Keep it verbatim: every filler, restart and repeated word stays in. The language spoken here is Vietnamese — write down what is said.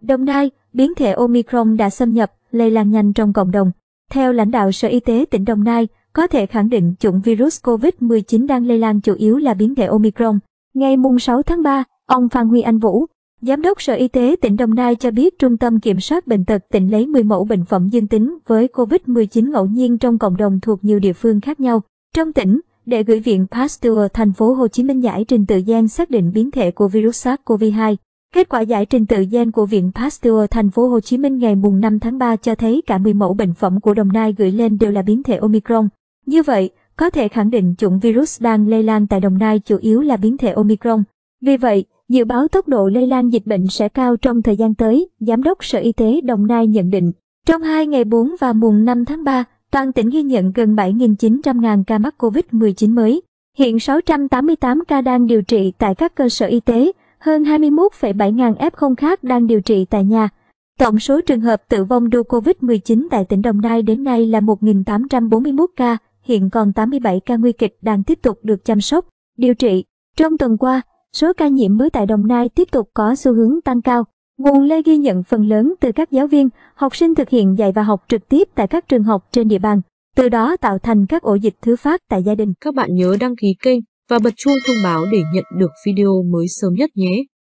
Đồng Nai, biến thể Omicron đã xâm nhập, lây lan nhanh trong cộng đồng. Theo lãnh đạo Sở Y tế tỉnh Đồng Nai, có thể khẳng định chủng virus Covid mười chín đang lây lan chủ yếu là biến thể Omicron. Ngày sáu tháng ba, ông Phan Huy Anh Vũ, Giám đốc Sở Y tế tỉnh Đồng Nai cho biết Trung tâm Kiểm soát Bệnh tật tỉnh lấy mười mẫu bệnh phẩm dương tính với Covid mười chín ngẫu nhiên trong cộng đồng thuộc nhiều địa phương khác nhau trong tỉnh, để gửi Viện Pasteur thành phố Hồ Chí Minh giải trình tự gen xác định biến thể của virus SARS-xê o vê hai. Kết quả giải trình tự gen của Viện Pasteur thành phố Hồ Chí Minh ngày năm tháng ba cho thấy cả mười mẫu bệnh phẩm của Đồng Nai gửi lên đều là biến thể Omicron. Như vậy, có thể khẳng định chủng virus đang lây lan tại Đồng Nai chủ yếu là biến thể Omicron. Vì vậy, dự báo tốc độ lây lan dịch bệnh sẽ cao trong thời gian tới, Giám đốc Sở Y tế Đồng Nai nhận định. Trong hai ngày bốn và mùng năm tháng ba, toàn tỉnh ghi nhận gần bảy nghìn chín trăm nghìn ca mắc Covid mười chín mới. Hiện sáu trăm tám mươi tám ca đang điều trị tại các cơ sở y tế, hơn hai mươi mốt phẩy bảy ngàn ép không khác đang điều trị tại nhà. Tổng số trường hợp tử vong do Covid mười chín tại tỉnh Đồng Nai đến nay là một nghìn tám trăm bốn mươi mốt ca, hiện còn tám mươi bảy ca nguy kịch đang tiếp tục được chăm sóc, điều trị. Trong tuần qua, số ca nhiễm mới tại Đồng Nai tiếp tục có xu hướng tăng cao. Nguồn lây ghi nhận phần lớn từ các giáo viên, học sinh thực hiện dạy và học trực tiếp tại các trường học trên địa bàn, từ đó tạo thành các ổ dịch thứ phát tại gia đình. Các bạn nhớ đăng ký kênh và bật chuông thông báo để nhận được video mới sớm nhất nhé.